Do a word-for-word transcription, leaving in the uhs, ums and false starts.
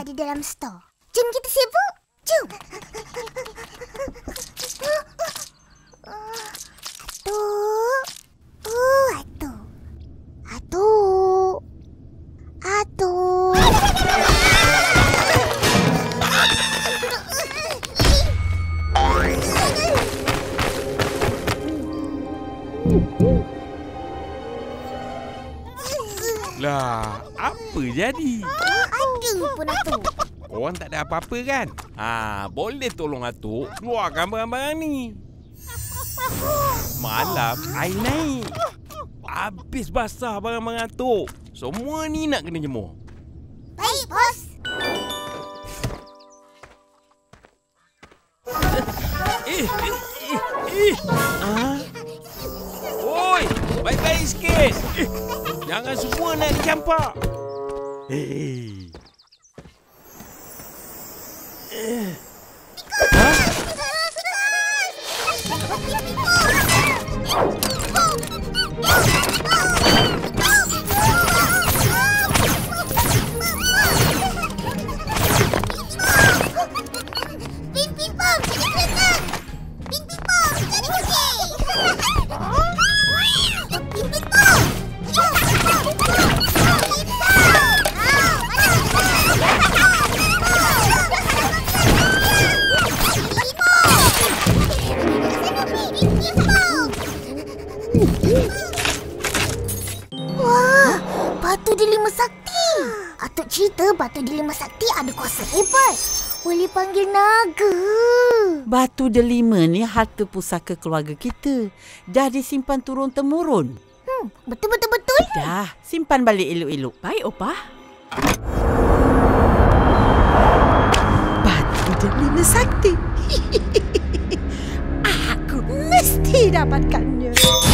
di dalam stor. Jom kita sibuk. Jom. Atuk. Oh, atuk. Atuk. Atuk. Lah, apa jadi? Ada pun atuk. Korang tak ada apa-apa kan? Ha, boleh tolong atuk keluarkan barang-barang ni. Malam air naik. Habis basah barang-barang atuk. Semua ni nak kena jemur. Baik, bos. Eh, eh, eh, eh. Ha? Oi, baik-baik sikit. Eh, jangan semua nak dicampak. Hei. Eh. Ha? Ping ping pong, jadi kereta. Ping ping pong, jadi kucing. Ping ping pong. Wah, batu delima sakti. Atuk cerita batu delima sakti ada kuasa hebat. Boleh panggil naga. Batu delima ni harta pusaka keluarga kita. Dah disimpan turun-temurun. Hmm, betul-betul-betul. Dah, simpan balik elok-elok. Baik, Opah. Batu delima sakti. Aku mesti dapatkannya.